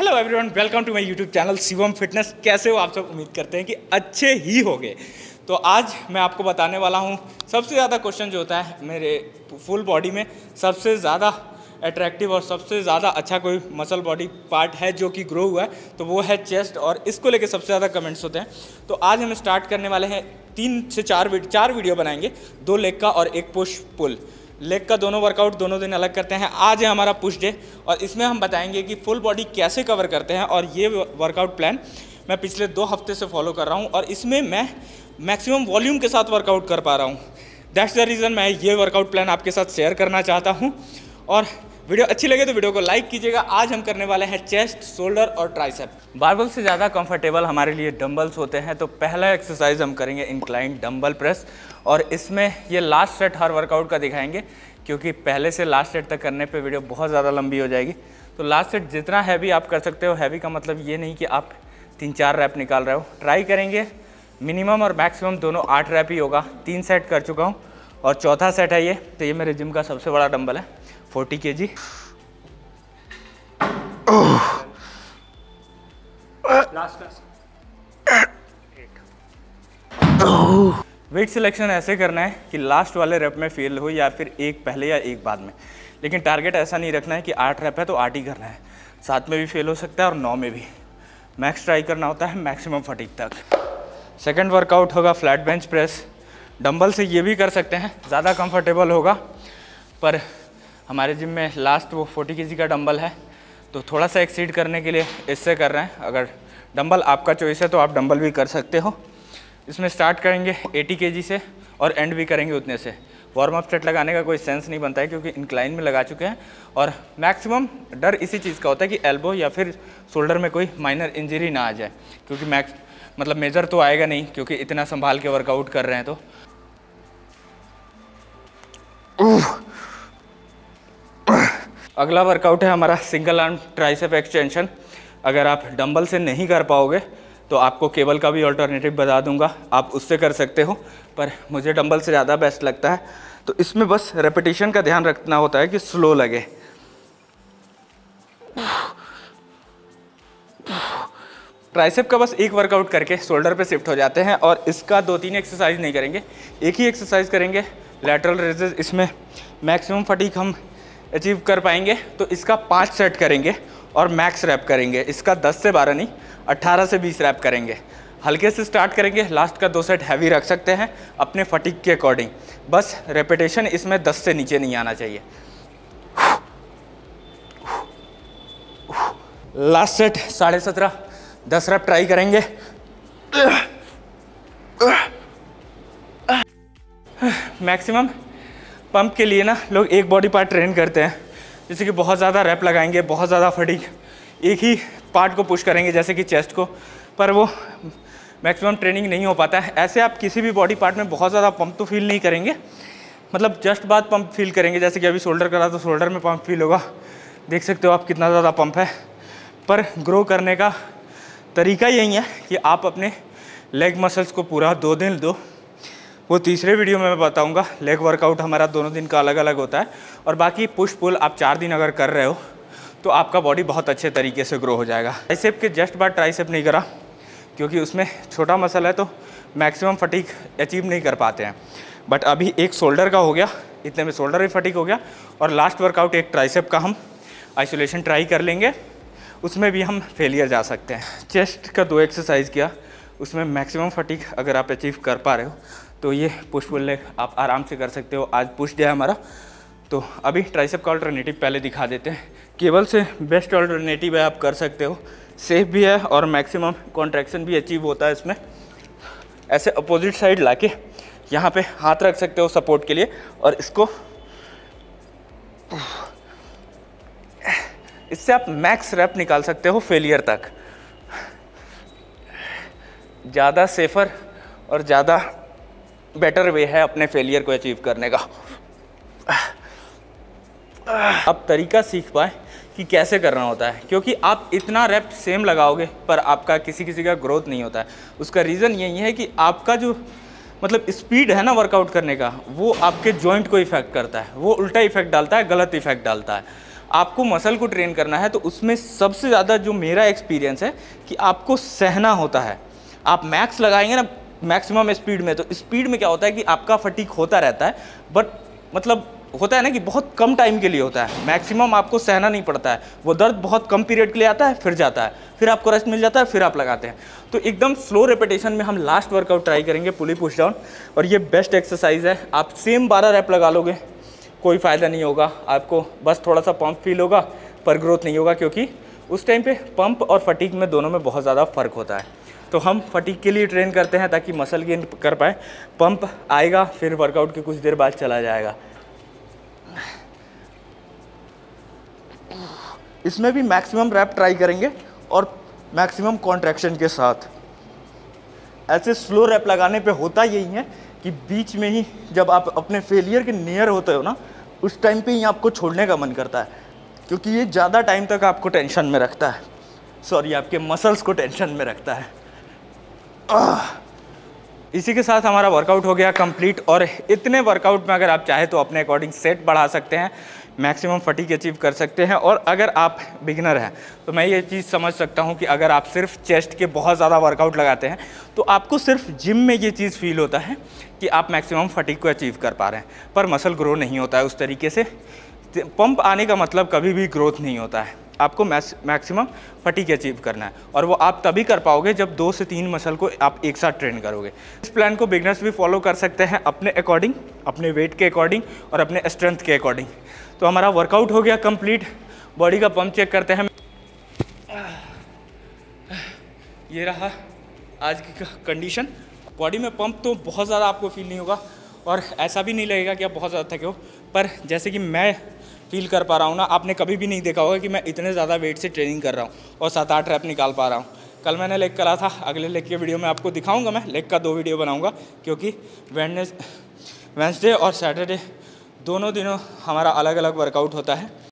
Hello everyone, welcome to my YouTube channel Shivam fitness. कैसे हो आप सब? उम्मीद करते हैं कि अच्छे ही होंगे। तो आज मैं आपको बताने वाला हूँ सबसे ज़्यादा क्वेश्चन जो होता है मेरे फुल बॉडी में, सबसे ज़्यादा अट्रैक्टिव और सबसे ज़्यादा अच्छा कोई मसल बॉडी पार्ट है जो कि ग्रो हुआ है, तो वो है चेस्ट। और इसको लेके सबसे ज़्यादा कमेंट्स होते हैं। तो आज हम स्टार्ट करने वाले हैं 3 से 4 वीडियो बनाएंगे, 2 लेग का और 1 पुश पुल। लेग का दोनों वर्कआउट दोनों दिन अलग करते हैं। आज है हमारा पुश डे और इसमें हम बताएंगे कि फुल बॉडी कैसे कवर करते हैं। और ये वर्कआउट प्लान मैं पिछले 2 हफ्ते से फॉलो कर रहा हूँ और इसमें मैं मैक्सिमम वॉल्यूम के साथ वर्कआउट कर पा रहा हूँ। दैट्स द रीज़न मैं ये वर्कआउट प्लान आपके साथ शेयर करना चाहता हूँ। और वीडियो अच्छी लगे तो वीडियो को लाइक कीजिएगा। आज हम करने वाले हैं चेस्ट, शोल्डर और ट्राइसेप। बारबल से ज़्यादा कंफर्टेबल हमारे लिए डंबल्स होते हैं, तो पहला एक्सरसाइज हम करेंगे इंक्लाइन डंबल प्रेस। और इसमें ये लास्ट सेट हर वर्कआउट का दिखाएंगे, क्योंकि पहले से लास्ट सेट तक करने पे वीडियो बहुत ज़्यादा लंबी हो जाएगी। तो लास्ट सेट जितना हैवी आप कर सकते हो। हैवी का मतलब ये नहीं कि आप 3-4 रैप निकाल रहे हो। ट्राई करेंगे मिनिमम और मैक्सिमम दोनों 8 रैप ही होगा। 3 सेट कर चुका हूँ और चौथा सेट है ये। तो ये मेरे जिम का सबसे बड़ा डंबल है, 40 kg। वेट सिलेक्शन ऐसे करना है कि लास्ट वाले रैप में फेल हो, या फिर एक पहले या एक बाद में। लेकिन टारगेट ऐसा नहीं रखना है कि 8 रैप है तो 8 ही करना है। 7 में भी फेल हो सकता है और 9 में भी। मैक्स ट्राई करना होता है मैक्सिमम फटीग तक। सेकंड वर्कआउट होगा फ्लैट बेंच प्रेस। डंबल से ये भी कर सकते हैं, ज़्यादा कंफर्टेबल होगा। पर हमारे जिम में लास्ट वो 40 kg का डंबल है, तो थोड़ा सा एक्सीड करने के लिए इससे कर रहे हैं। अगर डंबल आपका चॉइस है तो आप डंबल भी कर सकते हो। इसमें स्टार्ट करेंगे 80 kg से और एंड भी करेंगे उतने से। वार्म अप सेट लगाने का कोई सेंस नहीं बनता है, क्योंकि इंक्लाइन में लगा चुके हैं। और मैक्सिमम डर इसी चीज़ का होता है कि एल्बो या फिर शोल्डर में कोई माइनर इंजरी ना आ जाए, क्योंकि मेजर तो आएगा नहीं, क्योंकि इतना संभाल के वर्कआउट कर रहे हैं। तो अगला वर्कआउट है हमारा सिंगल आर्म ट्राइसेप एक्सटेंशन। अगर आप डंबल से नहीं कर पाओगे तो आपको केबल का भी ऑल्टरनेटिव बता दूंगा, आप उससे कर सकते हो। पर मुझे डंबल से ज़्यादा बेस्ट लगता है। तो इसमें बस रेपिटेशन का ध्यान रखना होता है कि स्लो लगे। ट्राइसेप का बस एक वर्कआउट करके शोल्डर पे शिफ्ट हो जाते हैं और इसका 2-3 एक्सरसाइज नहीं करेंगे, एक ही एक्सरसाइज करेंगे, लैटरल रेजेस। इसमें मैक्सिमम फटीग हम अचीव कर पाएंगे। तो इसका 5 सेट करेंगे और मैक्स रैप करेंगे। इसका 10 से 12 नहीं, 18 से 20 रैप करेंगे। हल्के से स्टार्ट करेंगे, लास्ट का 2 सेट हैवी रख सकते हैं अपने फटीग के अकॉर्डिंग। बस रेपिटेशन इसमें 10 से नीचे नहीं आना चाहिए। लास्ट सेट 17.5, 10 रैप ट्राई करेंगे। मैक्सिमम पंप के लिए ना लोग एक बॉडी पार्ट ट्रेन करते हैं, जैसे कि बहुत ज़्यादा रैप लगाएंगे, बहुत ज़्यादा फटीग, एक ही पार्ट को पुश करेंगे जैसे कि चेस्ट को। पर वो मैक्सिमम ट्रेनिंग नहीं हो पाता है। ऐसे आप किसी भी बॉडी पार्ट में बहुत ज़्यादा पंप तो फील नहीं करेंगे, मतलब जस्ट बाद पंप फील करेंगे। जैसे कि अभी शोल्डर करा तो शोल्डर में पंप फील होगा, देख सकते हो आप कितना ज़्यादा पंप है। पर ग्रो करने का तरीका यही है कि आप अपने लेग मसल्स को पूरा 2 दिन दो। वो तीसरे वीडियो में मैं बताऊंगा। लेग वर्कआउट हमारा दोनों दिन का अलग अलग होता है। और बाकी पुश पुल आप 4 दिन अगर कर रहे हो तो आपका बॉडी बहुत अच्छे तरीके से ग्रो हो जाएगा। ट्राइसेप के जस्ट बाद ट्राइसेप नहीं करा, क्योंकि उसमें छोटा मसल है तो मैक्सिमम फटीग अचीव नहीं कर पाते हैं। बट अभी एक शोल्डर का हो गया, इतने में शोल्डर भी फटीग हो गया। और लास्ट वर्कआउट एक ट्राइसेप का हम आइसोलेशन ट्राई कर लेंगे, उसमें भी हम फेलियर जा सकते हैं। चेस्ट का 2 एक्सरसाइज किया, उसमें मैक्सिमम फटीग अगर आप अचीव कर पा रहे हो तो ये पुश पुल लेग आप आराम से कर सकते हो। आज पुश डे है हमारा। तो अभी ट्राइसेप का अल्टरनेटिव पहले दिखा देते हैं। केबल से बेस्ट अल्टरनेटिव है, आप कर सकते हो, सेफ भी है और मैक्सिमम कॉन्ट्रैक्शन भी अचीव होता है इसमें। ऐसे अपोजिट साइड लाके यहाँ पे हाथ रख सकते हो सपोर्ट के लिए, और इसको इससे आप मैक्स रैप निकाल सकते हो फेलियर तक। ज़्यादा सेफर और ज़्यादा बेटर वे है अपने फेलियर को अचीव करने का। अब तरीका सीख पाए कि कैसे करना होता है, क्योंकि आप इतना रैप सेम लगाओगे पर आपका किसी का ग्रोथ नहीं होता है। उसका रीज़न यही है कि आपका जो मतलब स्पीड है ना वर्कआउट करने का, वो आपके जॉइंट को इफेक्ट करता है। वो उल्टा इफेक्ट डालता है, गलत इफेक्ट डालता है। आपको मसल को ट्रेन करना है तो उसमें सबसे ज़्यादा जो मेरा एक्सपीरियंस है कि आपको सहना होता है। आप मैक्स लगाएंगे ना मैक्सिमम स्पीड में, तो स्पीड में क्या होता है कि आपका फटीग होता रहता है, बट मतलब होता है ना कि बहुत कम टाइम के लिए होता है। मैक्सिमम आपको सहना नहीं पड़ता है, वो दर्द बहुत कम पीरियड के लिए आता है, फिर जाता है, फिर आपको रेस्ट मिल जाता है, फिर आप लगाते हैं। तो एकदम स्लो रेपिटेशन में हम लास्ट वर्कआउट ट्राई करेंगे, पुली पुश डाउन। और ये बेस्ट एक्सरसाइज है। आप सेम 12 रैप लगा लोगे, कोई फ़ायदा नहीं होगा आपको, बस थोड़ा सा पंप फील होगा पर ग्रोथ नहीं होगा, क्योंकि उस टाइम पे पंप और फटीग में दोनों में बहुत ज़्यादा फ़र्क होता है। तो हम फटीग के लिए ट्रेन करते हैं ताकि मसल गेन कर पाए। पंप आएगा फिर वर्कआउट के कुछ देर बाद चला जाएगा। इसमें भी मैक्सिमम रैप ट्राई करेंगे और मैक्सिमम कॉन्ट्रैक्शन के साथ। ऐसे स्लो रैप लगाने पे होता यही है कि बीच में ही जब आप अपने फेलियर के नियर होते हो ना, उस टाइम पे ही आपको छोड़ने का मन करता है, क्योंकि ये ज़्यादा टाइम तक आपको टेंशन में रखता है, सॉरी आपके मसल्स को टेंशन में रखता है। इसी के साथ हमारा वर्कआउट हो गया कंप्लीट। और इतने वर्कआउट में अगर आप चाहें तो अपने अकॉर्डिंग सेट बढ़ा सकते हैं, मैक्सिमम फटीग अचीव कर सकते हैं। और अगर आप बिगिनर हैं तो मैं ये चीज़ समझ सकता हूँ कि अगर आप सिर्फ चेस्ट के बहुत ज़्यादा वर्कआउट लगाते हैं तो आपको सिर्फ जिम में ये चीज़ फील होता है कि आप मैक्सिमम फटीग को अचीव कर पा रहे हैं, पर मसल ग्रो नहीं होता है उस तरीके से। पंप आने का मतलब कभी भी ग्रोथ नहीं होता है, आपको मैक्सिमम फटीग अचीव करना है। और वो आप तभी कर पाओगे जब 2 से 3 मसल को आप एक साथ ट्रेन करोगे। इस प्लान को बिगनर्स भी फॉलो कर सकते हैं अपने अकॉर्डिंग, अपने वेट के अकॉर्डिंग और अपने स्ट्रेंथ के अकॉर्डिंग। तो हमारा वर्कआउट हो गया कंप्लीट। बॉडी का पंप चेक करते हैं। ये रहा आज की कंडीशन। बॉडी में पंप तो बहुत ज़्यादा आपको फील नहीं होगा और ऐसा भी नहीं लगेगा कि आप बहुत ज़्यादा थके हो, पर जैसे कि मैं फील कर पा रहा हूँ ना, आपने कभी भी नहीं देखा होगा कि मैं इतने ज़्यादा वेट से ट्रेनिंग कर रहा हूँ और 7-8 रैप निकाल पा रहा हूँ। कल मैंने लेग करा था, अगले लेग के वीडियो में आपको दिखाऊंगा। मैं लेग का 2 वीडियो बनाऊंगा, क्योंकि वेडनेसडे और सैटरडे दोनों दिनों हमारा अलग अलग वर्कआउट होता है।